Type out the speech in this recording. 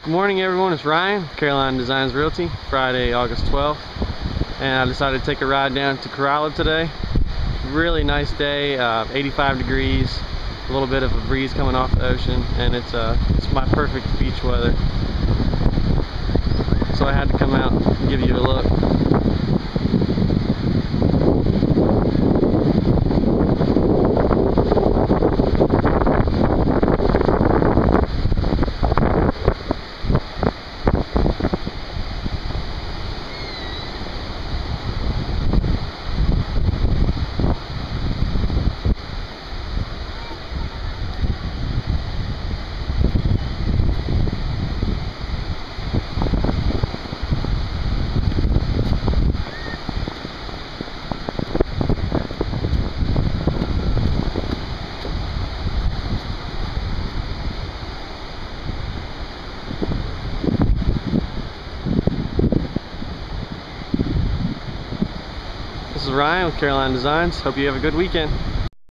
Good morning everyone, it's Ryan, Carolina Designs Realty, Friday, August 12th. And I decided to take a ride down to Corolla today. Really nice day, 85 degrees, a little bit of a breeze coming off the ocean, and it's my perfect beach weather. So I had to come out and give you a look. This is Ryan with Carolina Designs. Hope you have a good weekend.